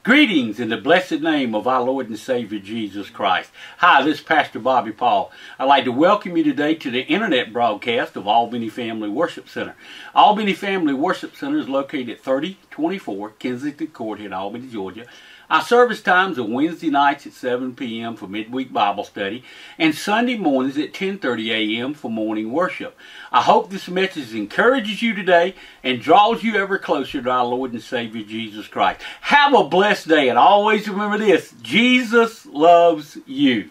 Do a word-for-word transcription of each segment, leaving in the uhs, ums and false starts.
Greetings in the blessed name of our Lord and Savior Jesus Christ. Hi, this is Pastor Bobby Paul. I'd like to welcome you today to the internet broadcast of Albany Family Worship Center. Albany Family Worship Center is located at thirty twenty-four Kensington Court in Albany, Georgia. Our service times are Wednesday nights at seven p m for midweek Bible study and Sunday mornings at ten thirty a m for morning worship. I hope this message encourages you today and draws you ever closer to our Lord and Savior Jesus Christ. Have a blessed day, and always remember this: Jesus loves you.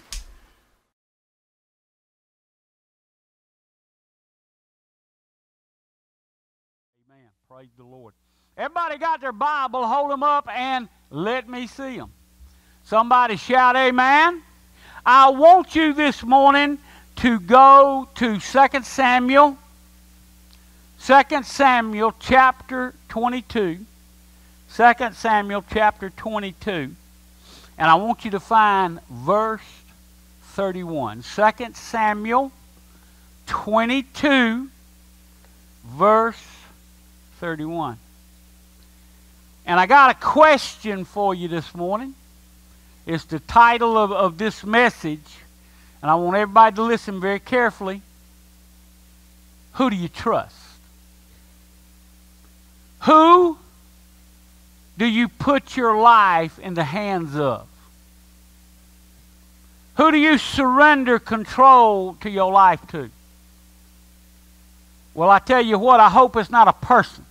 Amen. Praise the Lord. Everybody got their Bible? Hold them up and let me see them. Somebody shout amen. I want you this morning to go to Second Samuel, Second Samuel chapter twenty-two. Second Samuel chapter twenty-two. And I want you to find verse thirty-one. Second Samuel twenty-two, verse thirty-one. And I got a question for you this morning. It's the title of, of this message. And I want everybody to listen very carefully. Who do you trust? Who do you put your life in the hands of? Who do you surrender control to your life to? Well, I tell you what, I hope it's not a person.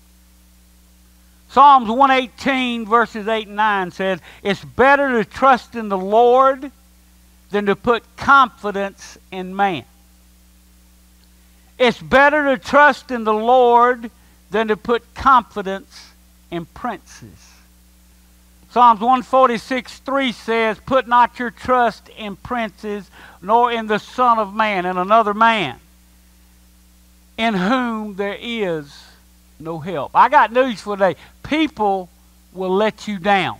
Psalms one eighteen verses eight and nine says, it's better to trust in the Lord than to put confidence in man. It's better to trust in the Lord than to put confidence in princes. Psalms one forty-six three says, put not your trust in princes, nor in the Son of Man, in another man, in whom there is no help. I got news for today. People will let you down.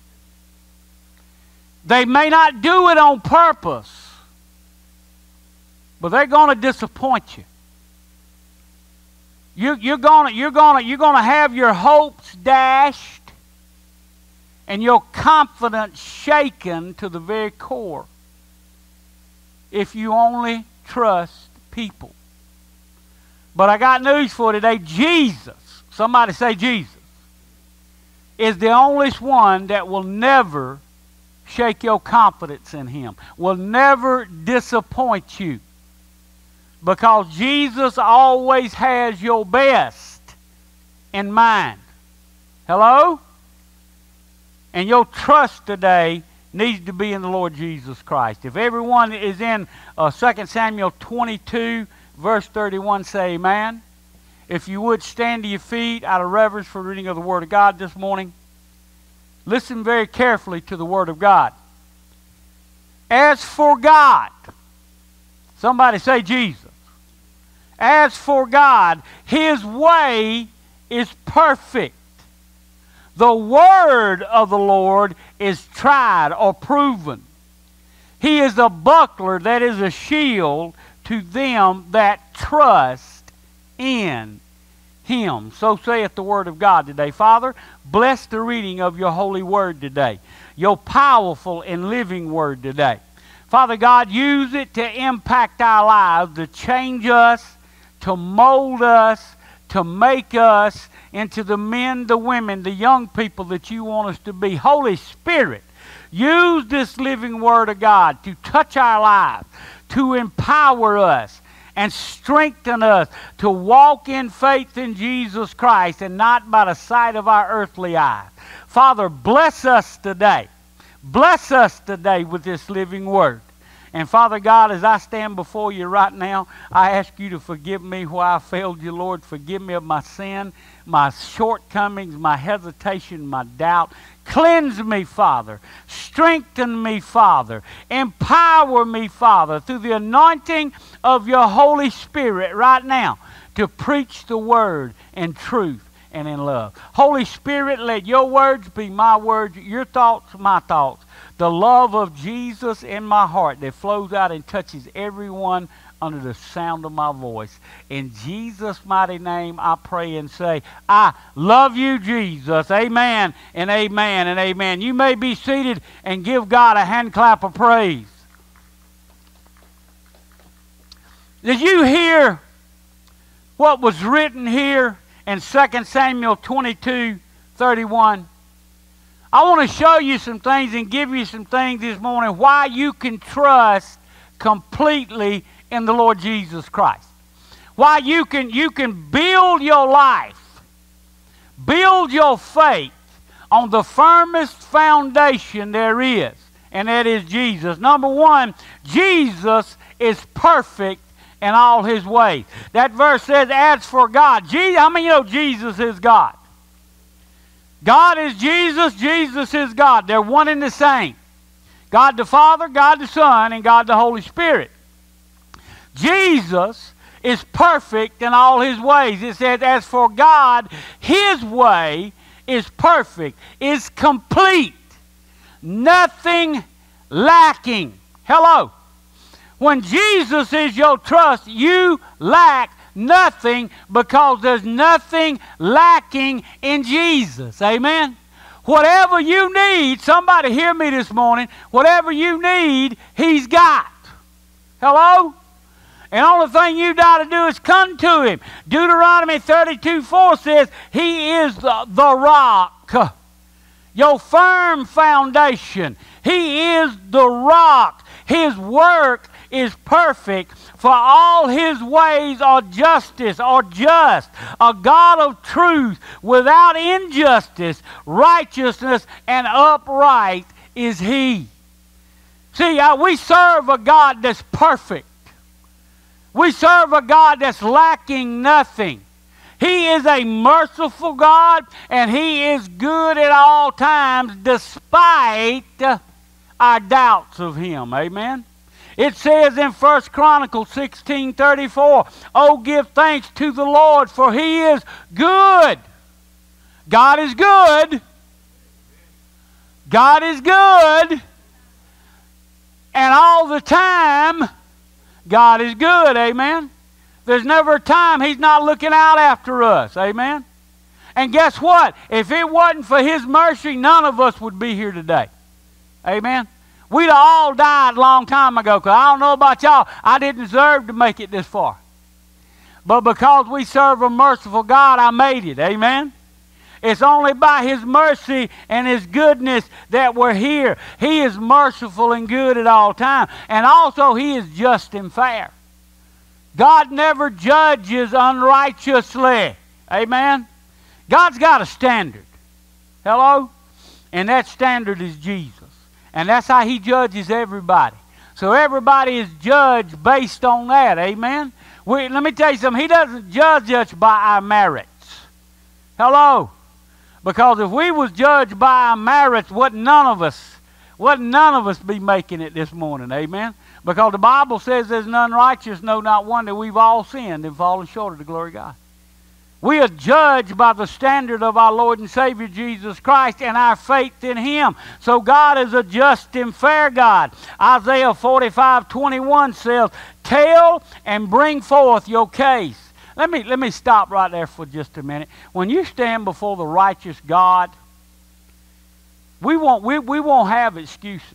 They may not do it on purpose, but they're going to disappoint you. You you're going you're going you're going to have your hopes dashed and your confidence shaken to the very core if you only trust people. But I got news for today. Jesus, somebody say Jesus, is the only one that will never shake your confidence in Him, will never disappoint you, because Jesus always has your best in mind. Hello? And your trust today needs to be in the Lord Jesus Christ. If everyone is in uh, Second Samuel twenty-two, verse thirty-one, say amen. If you would stand to your feet out of reverence for reading of the Word of God this morning. Listen very carefully to the Word of God. As for God, somebody say Jesus. As for God, His way is perfect. The word of the Lord is tried or proven. He is a buckler, that is a shield to them that trust in Him. So saith the Word of God today. Father, bless the reading of your holy word today, your powerful and living word today. Father God, use it to impact our lives, to change us, to mold us, to make us into the men, the women, the young people that you want us to be. Holy Spirit, use this living word of God to touch our lives, to empower us and strengthen us to walk in faith in Jesus Christ and not by the sight of our earthly eyes. Father, bless us today. Bless us today with this living word. And Father God, as I stand before you right now, I ask you to forgive me where I failed you, Lord. Forgive me of my sin, my shortcomings, my hesitation, my doubt. Cleanse me, Father. Strengthen me, Father. Empower me, Father, through the anointing of your Holy Spirit right now to preach the word in truth and in love. Holy Spirit, let your words be my words, your thoughts my thoughts. The love of Jesus in my heart that flows out and touches everyone under the sound of my voice. In Jesus' mighty name, I pray and say, I love you, Jesus. Amen and amen and amen. You may be seated and give God a hand clap of praise. Did you hear what was written here in Second Samuel twenty-two thirty-one? I want to show you some things and give you some things this morning why you can trust completely in the Lord Jesus Christ. Why you can, you can build your life, build your faith on the firmest foundation there is, and that is Jesus. Number one, Jesus is perfect in all his ways. That verse says, as for God, Jesus, how many of you know Jesus is God? God is Jesus, Jesus is God. They're one and the same. God the Father, God the Son, and God the Holy Spirit. Jesus is perfect in all his ways. It says, as for God, his way is perfect, is complete, nothing lacking. Hello. When Jesus is your trust, you lack nothing because there's nothing lacking in Jesus. Amen? Whatever you need, somebody hear me this morning, whatever you need, he's got. Hello? And the only thing you got to do is come to him. Deuteronomy thirty-two four says, he is the, the rock, your firm foundation. He is the rock. His work is perfect, for all his ways are justice or just, a God of truth, without injustice, righteousness, and upright is he. See, uh, we serve a God that's perfect. We serve a God that's lacking nothing. He is a merciful God, and he is good at all times despite our doubts of him. Amen? It says in First Chronicles sixteen thirty-four, oh, give thanks to the Lord, for he is good. God is good. God is good. And all the time, God is good. Amen. There's never a time he's not looking out after us. Amen. And guess what? If it wasn't for his mercy, none of us would be here today. Amen. We'd have all died a long time ago, because I don't know about y'all, I didn't deserve to make it this far. But because we serve a merciful God, I made it. Amen? It's only by his mercy and his goodness that we're here. He is merciful and good at all times. And also, he is just and fair. God never judges unrighteously. Amen? God's got a standard. Hello? And that standard is Jesus. And that's how he judges everybody. So everybody is judged based on that. Amen? We, let me tell you something. He doesn't judge us by our merits. Hello? Because if we was judged by our merits, wouldn't none of us, wouldn't none of us be making it this morning. Amen? Because the Bible says there's none righteous, no, not one, that we've all sinned and fallen short of the glory of God. We are judged by the standard of our Lord and Savior Jesus Christ and our faith in him. So God is a just and fair God. Isaiah forty-five twenty-one says, tell and bring forth your case. Let me, let me stop right there for just a minute. When you stand before the righteous God, we won't, we, we won't have excuses.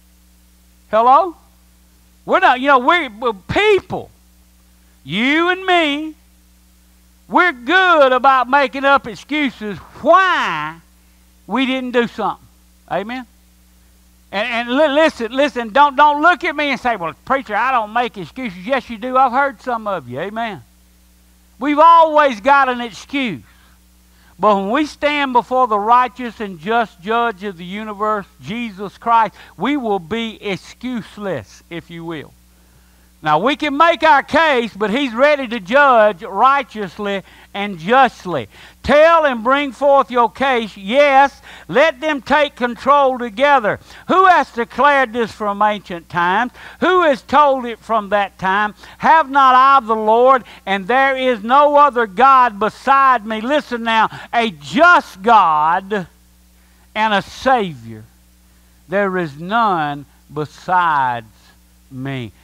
Hello? We're not, you know, we're, we're people. You and me. We're good about making up excuses why we didn't do something. Amen? And, and li listen, listen, don't, don't look at me and say, well, preacher, I don't make excuses. Yes, you do. I've heard some of you. Amen? We've always got an excuse. But when we stand before the righteous and just judge of the universe, Jesus Christ, we will be excuseless, if you will. Now, we can make our case, but he's ready to judge righteously and justly. Tell and bring forth your case. Yes, let them take control together. Who has declared this from ancient times? Who has told it from that time? Have not I the Lord, and there is no other God beside me. Listen now, a just God and a Savior. There is none besides me.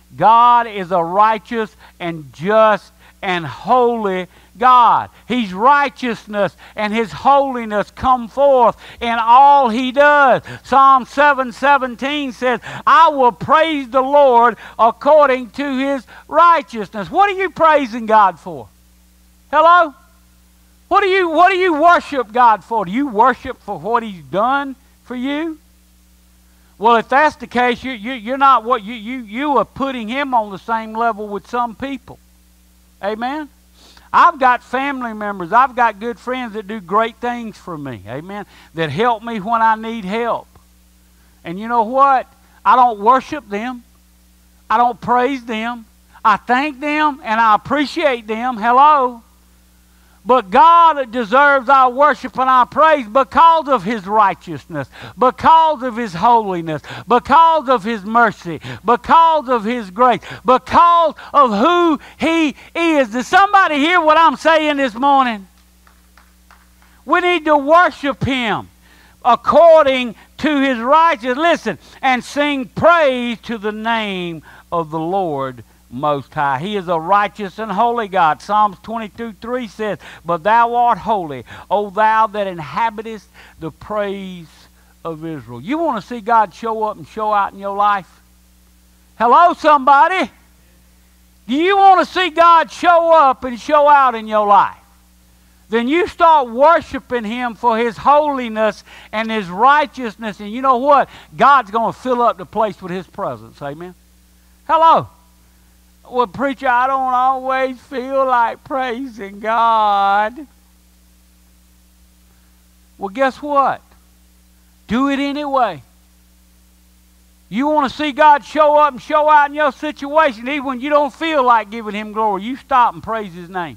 God is a righteous and just and holy God. His righteousness and His holiness come forth in all He does. Psalm seven seventeen says, I will praise the Lord according to His righteousness. What are you praising God for? Hello? What do you, what do you worship God for? Do you worship for what He's done for you? Well, if that's the case, you, you, you're not what you, you, you are putting Him on the same level with some people. Amen? I've got family members, I've got good friends that do great things for me. Amen? That help me when I need help. And you know what? I don't worship them. I don't praise them. I thank them and I appreciate them. Hello? But God deserves our worship and our praise because of His righteousness, because of His holiness, because of His mercy, because of His grace, because of who He is. Does somebody hear what I'm saying this morning? We need to worship Him according to His righteousness. Listen, and sing praise to the name of the Lord Most High. He is a righteous and holy God. Psalms twenty-two three says, but thou art holy, O thou that inhabitest the praise of Israel. You want to see God show up and show out in your life? Hello, somebody? Do you want to see God show up and show out in your life? Then you start worshiping Him for His holiness and His righteousness, and you know what? God's going to fill up the place with His presence. Amen? Hello? Well, preacher, I don't always feel like praising God. Well, guess what? Do it anyway. You want to see God show up and show out in your situation, even when you don't feel like giving Him glory. You stop and praise His name.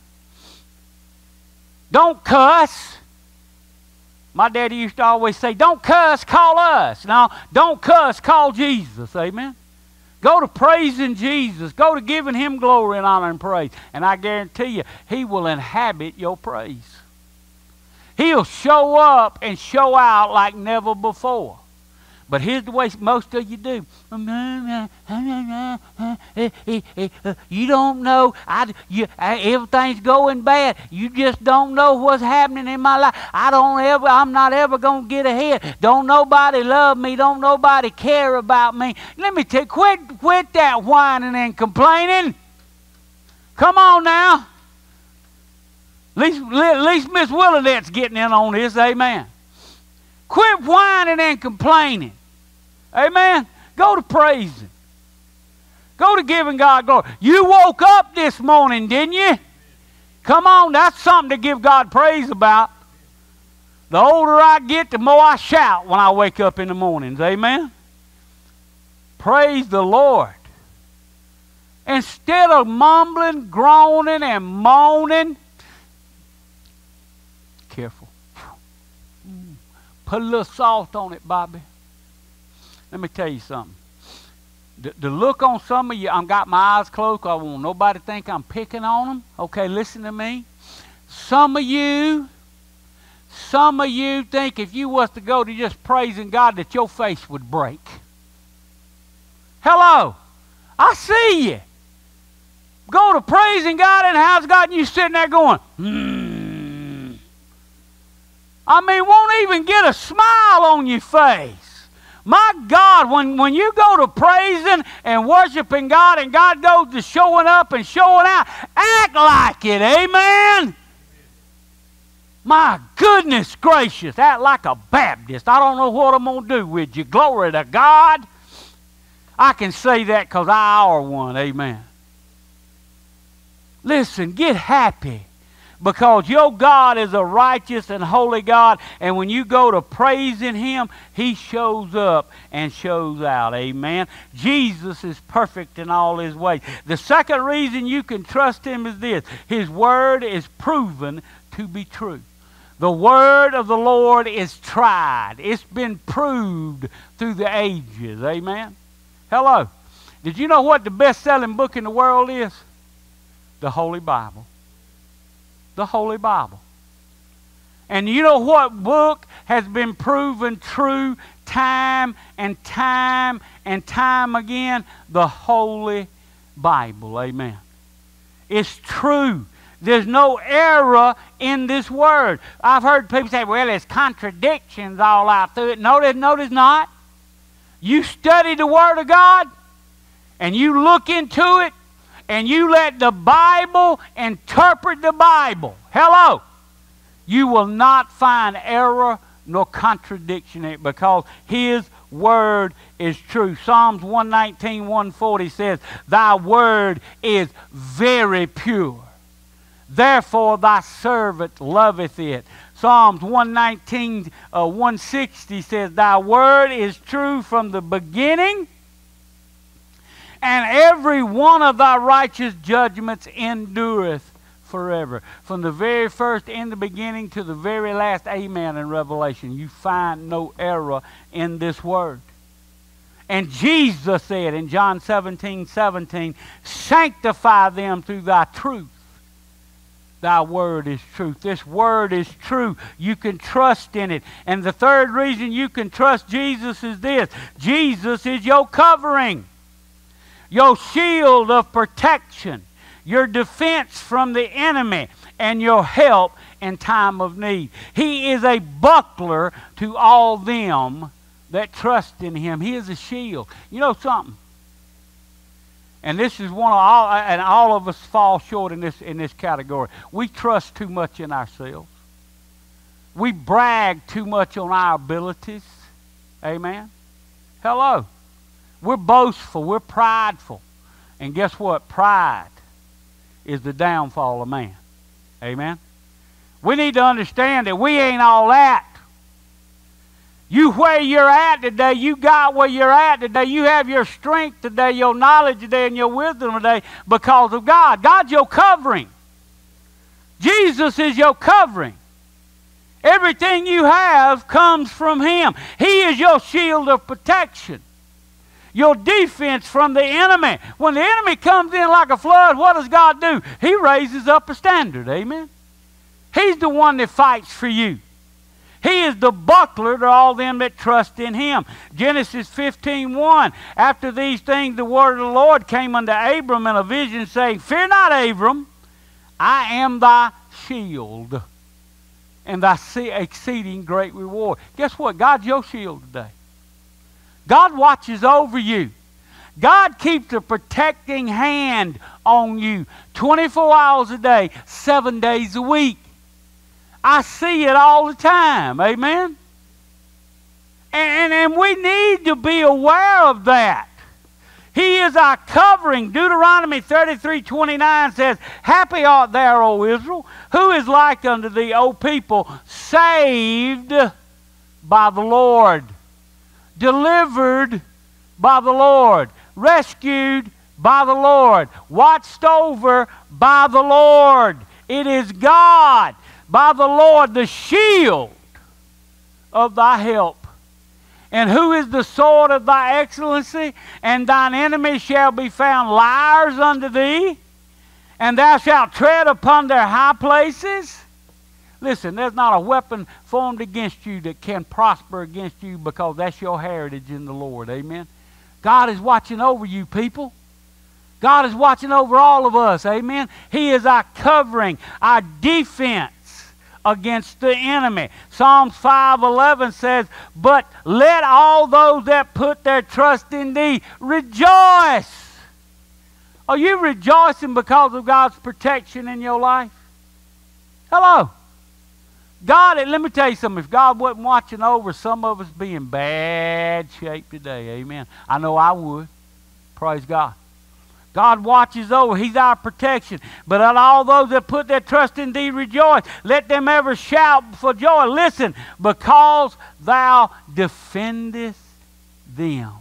Don't cuss. My daddy used to always say, don't cuss, call us. Now, don't cuss, call Jesus. Amen? Go to praising Jesus. Go to giving Him glory and honor and praise. And I guarantee you, He will inhabit your praise. He'll show up and show out like never before. But here's the way most of you do. You don't know. I, you, everything's going bad. You just don't know what's happening in my life. I don't ever. I'm not ever going to get ahead. Don't nobody love me. Don't nobody care about me. Let me tell you, quit, quit that whining and complaining. Come on now. At least, at least Miss Willadette's getting in on this. Amen. Quit whining and complaining. Amen. Go to praising. Go to giving God glory. You woke up this morning, didn't you? Come on, that's something to give God praise about. The older I get, the more I shout when I wake up in the mornings. Amen. Praise the Lord. Instead of mumbling, groaning, and moaning, careful. Put a little salt on it, Bobby. Let me tell you something. The, the look on some of you, I've got my eyes closed because I want nobody to think I'm picking on them. Okay, listen to me. Some of you, some of you think if you was to go to just praising God that your face would break. Hello. I see you. Go to praising God in the house of God and you sitting there going, hmm. I mean, won't even get a smile on your face. My God, when, when you go to praising and worshiping God and God goes to showing up and showing out, act like it, amen? My goodness gracious, act like a Baptist. I don't know what I'm going to do with you. Glory to God. I can say that because I are one, amen. Listen, get happy. Because your God is a righteous and holy God. And when you go to praising Him, He shows up and shows out. Amen. Jesus is perfect in all His ways. The second reason you can trust Him is this. His word is proven to be true. The word of the Lord is tried. It's been proved through the ages. Amen. Hello. Did you know what the best-selling book in the world is? The Holy Bible. The Holy Bible. And you know what book has been proven true time and time and time again? The Holy Bible. Amen. It's true. There's no error in this word. I've heard people say, well, there's contradictions all out through it. No, there's, no, there's not. You study the Word of God, and you look into it, and you let the Bible interpret the Bible. Hello. You will not find error nor contradiction in it, because His Word is true. Psalms one nineteen, one forty says, Thy Word is very pure. Therefore thy servant loveth it. Psalms one nineteen, uh, one sixty says, Thy word is true from the beginning, and every one of thy righteous judgments endureth forever. From the very first in the beginning to the very last amen in Revelation, you find no error in this word. And Jesus said in John seventeen, seventeen, Sanctify them through thy truth. Thy word is truth. This word is true. You can trust in it. And the third reason you can trust Jesus is this. Jesus is your covering, your shield of protection, your defense from the enemy, and your help in time of need. He is a buckler to all them that trust in Him. He is a shield. You know something? And this is one of all, and all of us fall short in this in this category. We trust too much in ourselves. We brag too much on our abilities. Amen. Hello. We're boastful. We're prideful. And guess what? Pride is the downfall of man. Amen. We need to understand that we ain't all that. You where you're at today, you got where you're at today, you have your strength today, your knowledge today, and your wisdom today because of God. God's your covering. Jesus is your covering. Everything you have comes from Him. He is your shield of protection, your defense from the enemy. When the enemy comes in like a flood, what does God do? He raises up a standard. Amen. He's the one that fights for you. He is the buckler to all them that trust in Him. Genesis fifteen, one. After these things the word of the Lord came unto Abram in a vision, saying, Fear not, Abram, I am thy shield, and thy exceeding great reward. Guess what? God's your shield today. God watches over you. God keeps a protecting hand on you twenty-four hours a day, seven days a week. I see it all the time. Amen? And, and, and we need to be aware of that. He is our covering. Deuteronomy thirty-three, twenty-nine says, Happy art thou, O Israel, who is like unto thee, O people, saved by the Lord, delivered by the Lord, rescued by the Lord, watched over by the Lord. It is God, by the Lord, the shield of thy help. And who is the sword of thy excellency? And thine enemies shall be found liars unto thee, and thou shalt tread upon their high places. Listen, there's not a weapon formed against you that can prosper against you, because that's your heritage in the Lord. Amen. God is watching over you, people. God is watching over all of us. Amen. He is our covering, our defense against the enemy. Psalms five eleven says, But let all those that put their trust in thee rejoice. Are you rejoicing because of God's protection in your life? Hello. God, let me tell you something. If God wasn't watching over, some of us be in bad shape today. Amen. I know I would. Praise God. God watches over. He's our protection. But let all those that put their trust in thee rejoice. Let them ever shout for joy. Listen, because thou defendest them.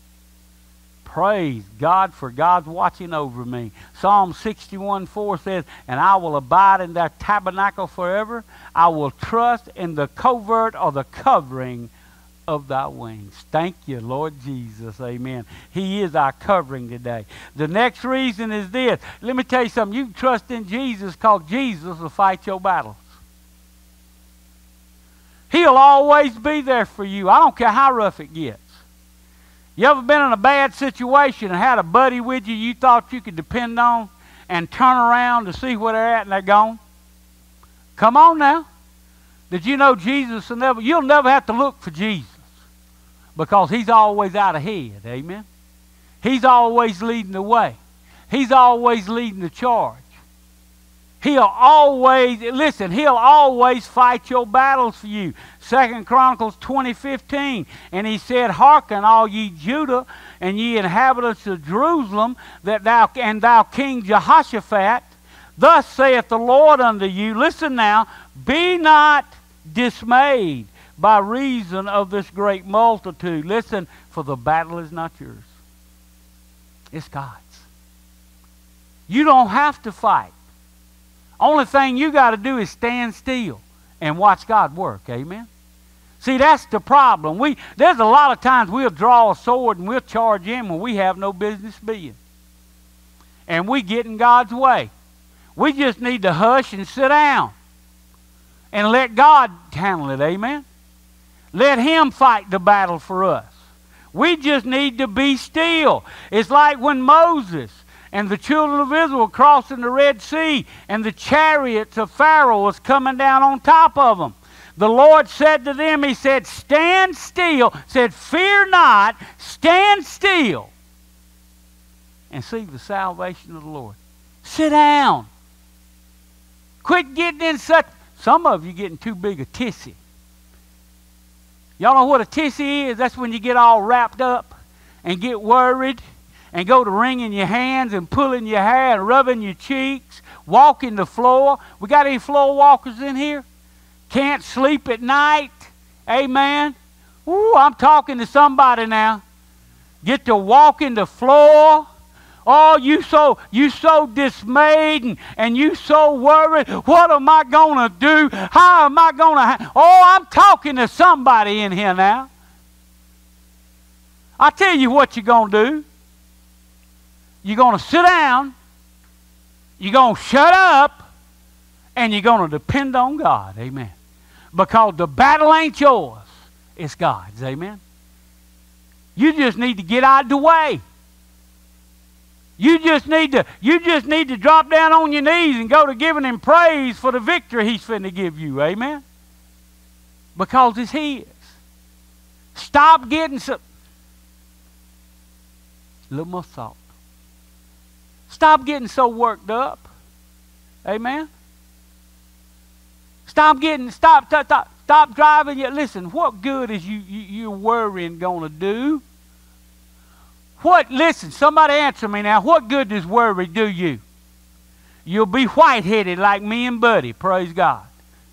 Praise God, for God's watching over me. Psalm sixty-one, four says, And I will abide in thy tabernacle forever. I will trust in the covert or the covering of thy wings. Thank you, Lord Jesus. Amen. He is our covering today. The next reason is this. Let me tell you something. You can trust in Jesus because Jesus will fight your battles. He'll always be there for you. I don't care how rough it gets. You ever been in a bad situation and had a buddy with you you thought you could depend on and turn around to see where they're at and they're gone? Come on now. Did you know Jesus will never, you'll never have to look for Jesus because he's always out ahead. Amen. He's always leading the way. He's always leading the charge. He'll always, listen, he'll always fight your battles for you. Second Chronicles twenty fifteen, and he said, hearken all ye Judah and ye inhabitants of Jerusalem, that thou and thou King Jehoshaphat, thus saith the Lord unto you, listen now, be not dismayed by reason of this great multitude. Listen, for the battle is not yours. It's God's. You don't have to fight. Only thing you got to do is stand still and watch God work. Amen? See, that's the problem. We There's a lot of times we'll draw a sword and we'll charge in when we have no business being. And we get in God's way. We just need to hush and sit down and let God handle it. Amen? Let him fight the battle for us. We just need to be still. It's like when Moses and the children of Israel were crossing the Red Sea, and the chariots of Pharaoh was coming down on top of them. The Lord said to them, he said, stand still, said, fear not, stand still, and see the salvation of the Lord. Sit down. Quit getting in such, some of you getting too big a tissy. Y'all know what a tissy is? That's when you get all wrapped up and get worried and go to wringing your hands and pulling your hair and rubbing your cheeks, walking the floor. We got any floor walkers in here? Can't sleep at night? Amen? Ooh, I'm talking to somebody now. Get to walking the floor. Oh, you so you so dismayed and, and you so worried. What am I going to do? How am I going to... Oh, I'm talking to somebody in here now. I tell you what you're going to do. You're going to sit down, you're going to shut up, and you're going to depend on God. Amen. Because the battle ain't yours, it's God's. Amen. You just need to get out of the way. You just need to, you just need to drop down on your knees and go to giving him praise for the victory he's finna give you. Amen. Because it's his. Stop getting so... A little more salt. Stop getting so worked up. Amen. Stop getting, stop, stop, stop, stop driving. You. Listen, what good is you, you, you worrying going to do? What, listen, somebody answer me now. What good does worry do you? You'll be white-headed like me and Buddy. Praise God.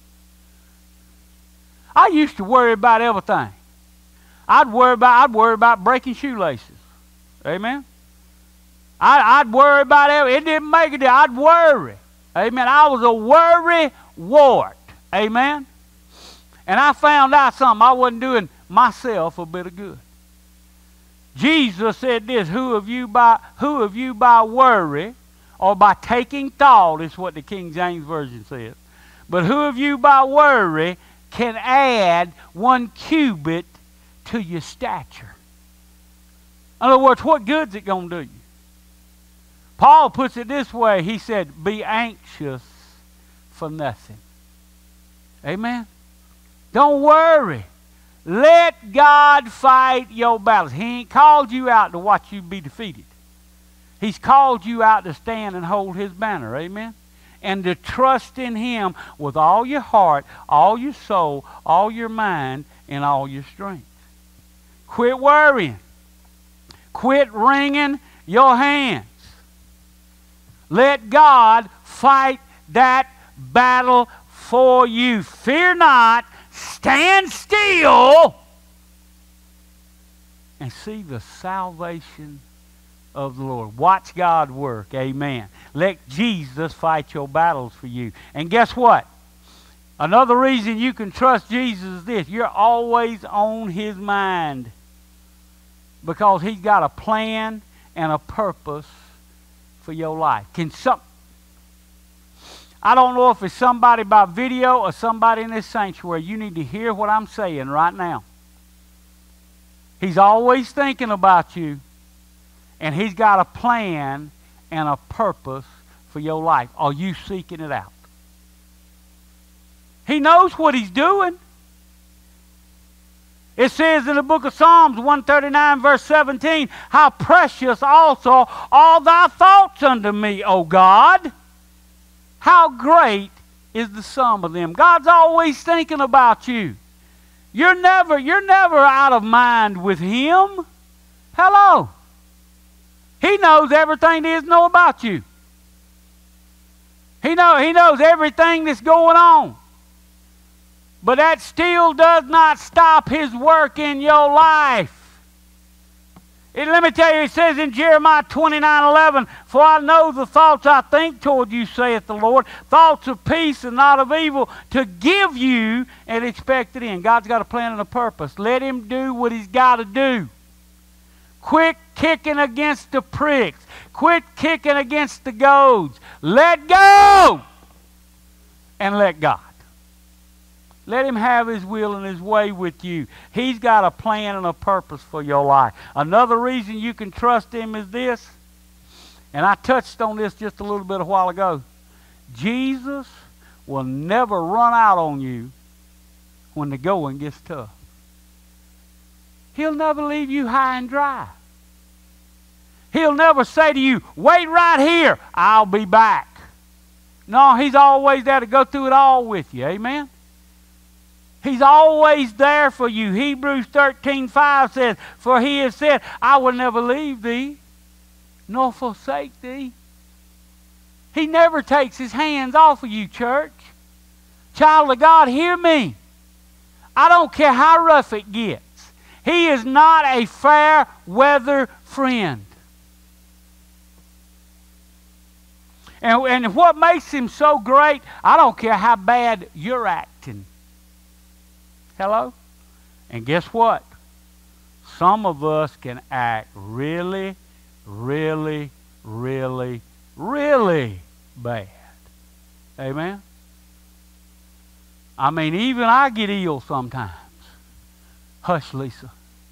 I used to worry about everything. I'd worry about, I'd worry about breaking shoelaces. Amen. I, I'd worry about it. It didn't make it. I'd worry. Amen. I was a worry wart. Amen. And I found out something. I wasn't doing myself a bit of good. Jesus said this, who of you by who of you by worry or by taking thought, is what the King James Version says. But who of you by worry can add one cubit to your stature? In other words, what good's it going to do you? Paul puts it this way. He said, be anxious for nothing. Amen? Don't worry. Let God fight your battles. He ain't called you out to watch you be defeated. He's called you out to stand and hold his banner. Amen? And to trust in him with all your heart, all your soul, all your mind, and all your strength. Quit worrying. Quit wringing your hands. Let God fight that battle for you. Fear not. Stand still and see the salvation of the Lord. Watch God work. Amen. Let Jesus fight your battles for you. And guess what? Another reason you can trust Jesus is this. You're always on his mind. Because he's got a plan and a purpose for your life. Can some... I don't know if it's somebody by video or somebody in this sanctuary. You need to hear what I'm saying right now. He's always thinking about you. And He's got a plan and a purpose for your life. Are you seeking it out? He knows what He's doing. It says in the book of Psalms one thirty-nine verse seventeen, how precious also all thy thoughts unto me, O God. How great is the sum of them. God's always thinking about you. You're never, you're never out of mind with Him. Hello. He knows everything there is to know about you. He, know, he knows everything that's going on. But that still does not stop His work in your life. And let me tell you, it says in Jeremiah twenty-nine eleven, for I know the thoughts I think toward you, saith the Lord, thoughts of peace and not of evil, to give you an expected end. God's got a plan and a purpose. Let Him do what He's got to do. Quit kicking against the pricks. Quit kicking against the goads. Let go and let God. Let Him have His will and His way with you. He's got a plan and a purpose for your life. Another reason you can trust Him is this, and I touched on this just a little bit a while ago. Jesus will never run out on you when the going gets tough. He'll never leave you high and dry. He'll never say to you, wait right here, I'll be back. No, He's always there to go through it all with you. Amen? He's always there for you. Hebrews thirteen five says, for He has said, I will never leave thee, nor forsake thee. He never takes His hands off of you, church. Child of God, hear me. I don't care how rough it gets. He is not a fair weather friend. And, and what makes Him so great, I don't care how bad you're acting. Hello? And guess what? Some of us can act really, really, really, really bad. Amen? I mean, even I get ill sometimes. Hush, Lisa.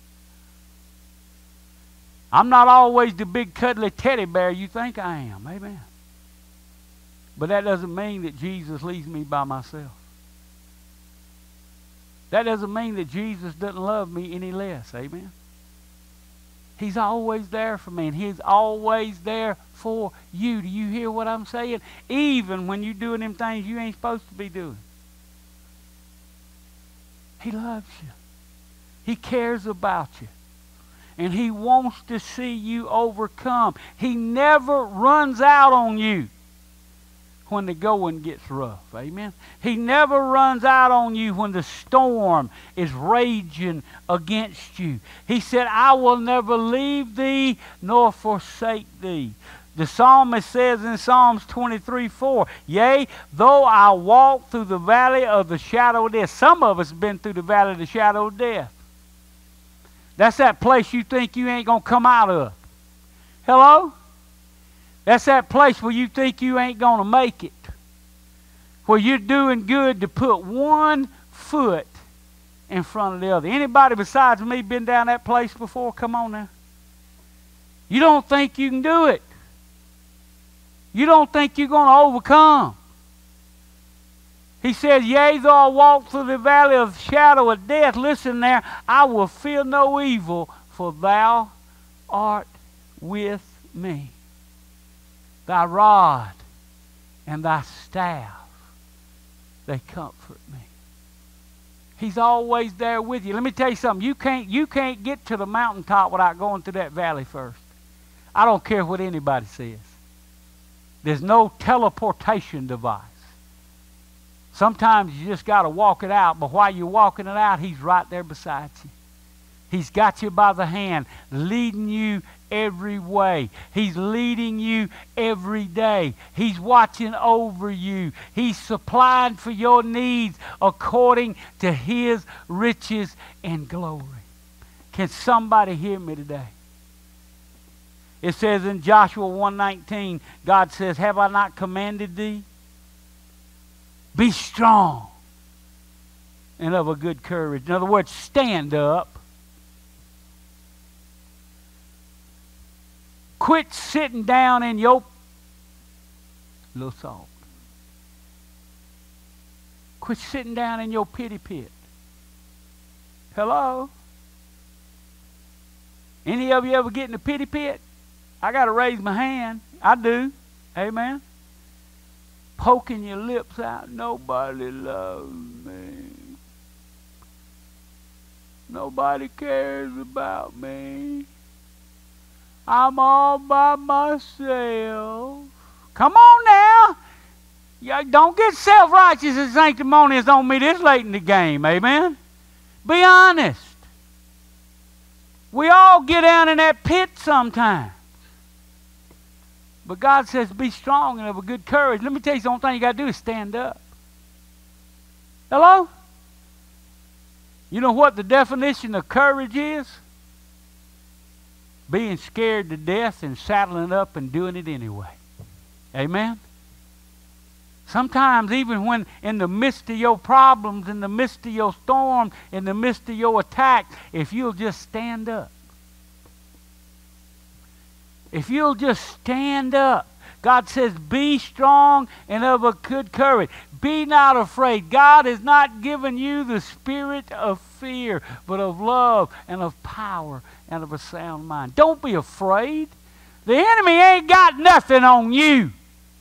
I'm not always the big cuddly teddy bear you think I am. Amen. But that doesn't mean that Jesus leaves me by myself. That doesn't mean that Jesus doesn't love me any less. Amen. He's always there for me, and He's always there for you. Do you hear what I'm saying? Even when you're doing them things you ain't supposed to be doing. He loves you. He cares about you. And He wants to see you overcome. He never runs out on you when the going gets rough. Amen. He never runs out on you when the storm is raging against you. He said, I will never leave thee nor forsake thee. The psalmist says in Psalms twenty-three four, yea, though I walk through the valley of the shadow of death. Some of us have been through the valley of the shadow of death. That's that place you think you ain't going to come out of. Hello? That's that place where you think you ain't going to make it. Where you're doing good to put one foot in front of the other. Anybody besides me been down that place before? Come on now. You don't think you can do it. You don't think you're going to overcome. He said, yea, though I walk through the valley of the shadow of death, listen there, I will fear no evil, for thou art with me. Thy rod and thy staff, they comfort me. He's always there with you. Let me tell you something. You can't, you can't get to the mountaintop without going through that valley first. I don't care what anybody says. There's no teleportation device. Sometimes you just got to walk it out, but while you're walking it out, He's right there beside you. He's got you by the hand, leading you every way. He's leading you every day. He's watching over you. He's supplying for your needs according to His riches and glory. Can somebody hear me today? It says in Joshua one nineteen, God says, have I not commanded thee? Be strong and of a good courage. In other words, stand up Quit sitting down in your little salt. Quit sitting down in your pity pit. Hello? Any of you ever get in the pity pit? I got to raise my hand. I do. Amen. Poking your lips out. Nobody loves me. Nobody cares about me. I'm all by myself. Come on now. Yeah, don't get self-righteous and sanctimonious on me this late in the game. Amen. Be honest. We all get down in that pit sometimes. But God says, be strong and of a good courage. Let me tell you, the only thing you got to do is stand up. Hello? You know what the definition of courage is? Being scared to death and saddling up and doing it anyway. Amen? Sometimes even when in the midst of your problems, in the midst of your storm, in the midst of your attack, if you'll just stand up. If you'll just stand up. God says, be strong and of a good courage. Be not afraid. God has not given you the spirit of fear, but of love and of power and of a sound mind. Don't be afraid. The enemy ain't got nothing on you.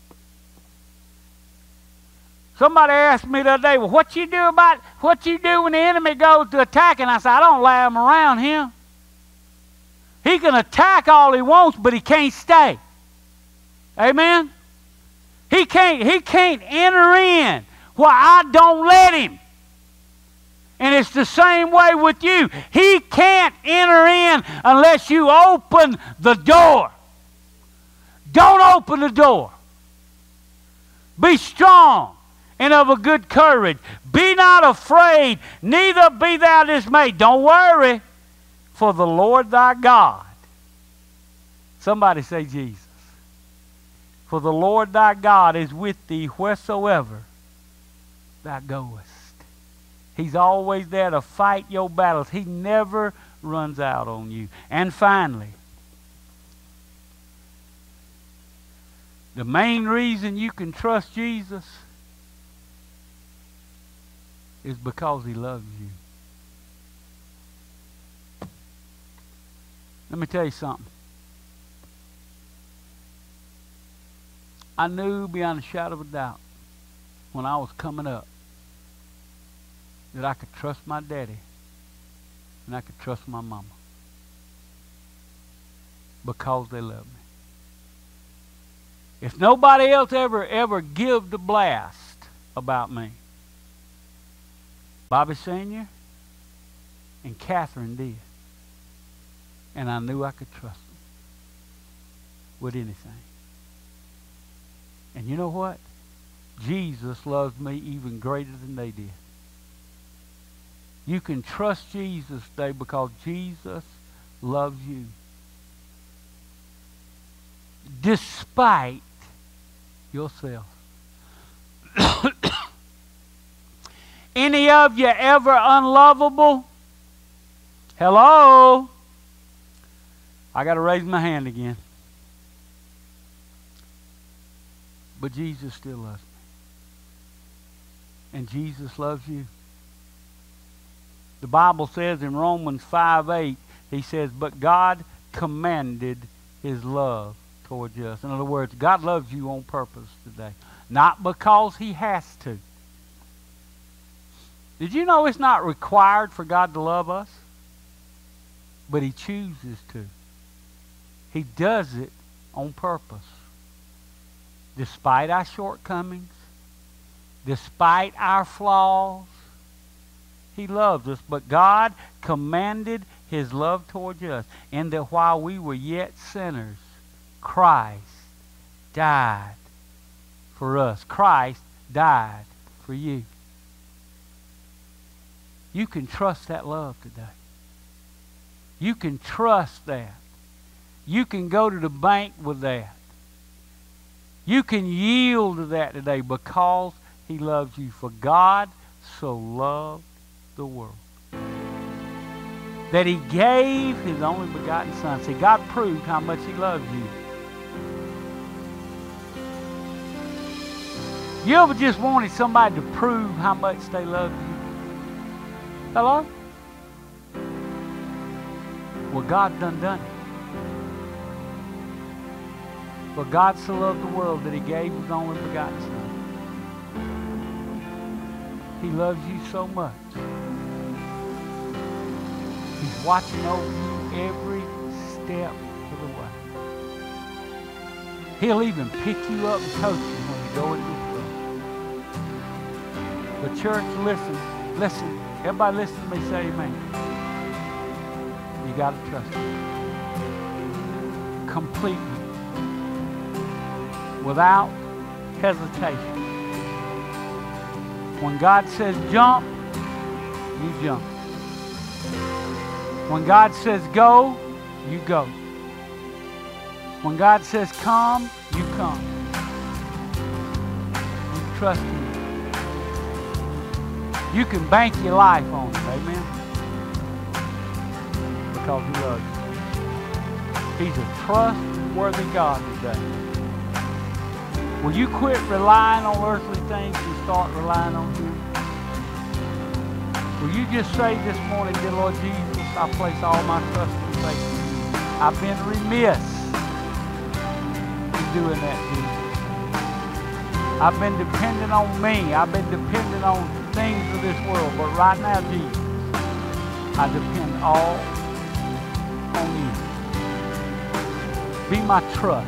Somebody asked me the other day, well, what you do about, what you do when the enemy goes to attack? And I said, I don't allow him around him. He can attack all he wants, but he can't stay. Amen? He can't, he can't enter in where I don't let him. And it's the same way with you. He can't enter in unless you open the door. Don't open the door. Be strong and of a good courage. Be not afraid, neither be thou dismayed. Don't worry, for the Lord thy God. Somebody say Jesus. For the Lord thy God is with thee wheresoever thou goest. He's always there to fight your battles. He never runs out on you. And finally, the main reason you can trust Jesus is because he loves you. Let me tell you something. I knew beyond a shadow of a doubt when I was coming up that I could trust my daddy and I could trust my mama because they loved me. If nobody else ever, ever give the blast about me, Bobby Senior and Catherine did. And I knew I could trust them with anything. And you know what? Jesus loves me even greater than they did. You can trust Jesus today because Jesus loves you. Despite yourself. Any of you ever unlovable? Hello? I got to raise my hand again. But Jesus still loves me. And Jesus loves you. The Bible says in Romans five eight, he says, but God commanded his love towards us. In other words, God loves you on purpose today. Not because he has to. Did you know it's not required for God to love us? But he chooses to. He does it on purpose. Despite our shortcomings, despite our flaws, he loves us. But God commanded his love towards us, in that while we were yet sinners, Christ died for us. Christ died for you. You can trust that love today. You can trust that. You can go to the bank with that. You can yield to that today because he loves you. For God so loved the world that He gave His only begotten Son. See, God proved how much He loves you. You ever just wanted somebody to prove how much they love you? Hello? Well, God done done it. For God so loved the world that He gave His only begotten Son. He loves you so much. He's watching over you every step of the way. He'll even pick you up and coach you when you go into this room. But church, listen, listen. Everybody listen to me say amen. You got to trust Him. Completely. Without hesitation. When God says jump, you jump. When God says go, you go. When God says come, you come. You trust Him. You can bank your life on it, amen? Because He loves you. He's a trustworthy God today. Will you quit relying on earthly things and start relying on Him? Will you just say this morning, dear Lord Jesus, I place all my trust and faith in You. I've been remiss in doing that, Jesus. I've been dependent on me. I've been dependent on things of this world. But right now, Jesus, I depend all on You. Be my trust.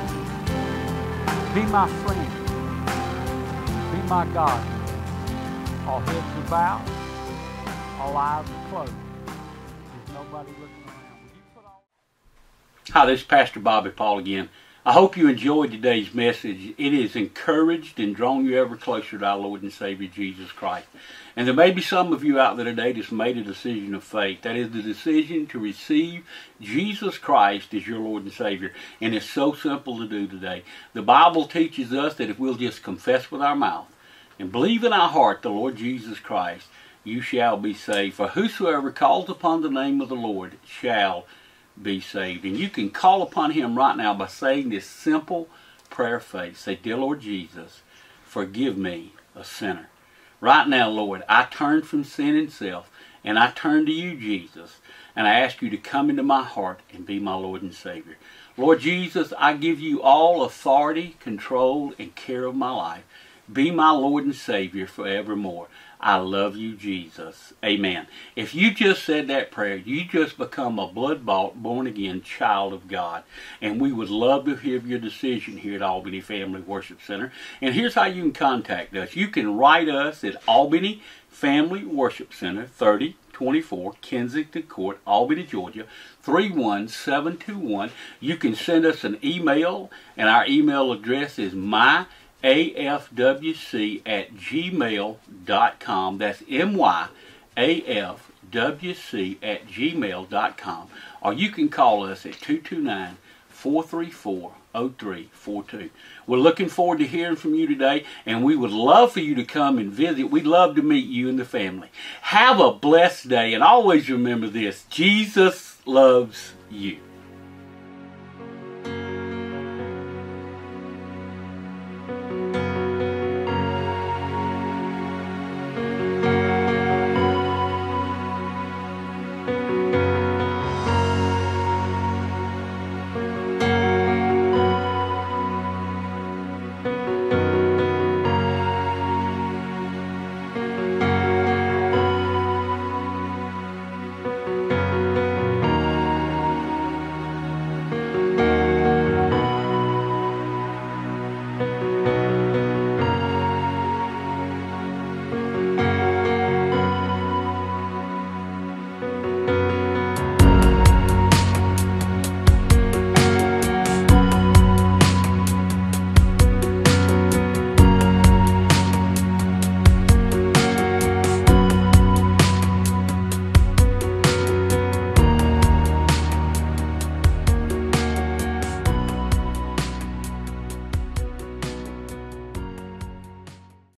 Be my friend. Be my God. All heads are bowed. All eyes are closed. There's nobody looking around. Would you put all... Hi, this is Pastor Bobby Paul again. I hope you enjoyed today's message. It has encouraged and drawn you ever closer to our Lord and Savior Jesus Christ. And there may be some of you out there today that's made a decision of faith. That is the decision to receive Jesus Christ as your Lord and Savior. And it's so simple to do today. The Bible teaches us that if we'll just confess with our mouth and believe in our heart the Lord Jesus Christ, you shall be saved. For whosoever calls upon the name of the Lord shall be saved. And you can call upon Him right now by saying this simple prayer of faith. Say, dear Lord Jesus, forgive me, a sinner. Right now, Lord, I turn from sin and self, and I turn to You, Jesus, and I ask You to come into my heart and be my Lord and Savior. Lord Jesus, I give You all authority, control, and care of my life. Be my Lord and Savior forevermore. I love You, Jesus. Amen. If you just said that prayer, you just become a blood-bought, born-again child of God. And we would love to hear your decision here at Albany Family Worship Center. And here's how you can contact us. You can write us at Albany Family Worship Center, thirty twenty-four Kensington Court, Albany, Georgia, three one seven two one. You can send us an email, and our email address is my A F W C at gmail dot com. That's M Y A F W C at gmail dot com. Or you can call us at two two nine, four three four, zero three four two. We're looking forward to hearing from you today, and we would love for you to come and visit. We'd love to meet you and the family. Have a blessed day, and always remember this: Jesus loves you.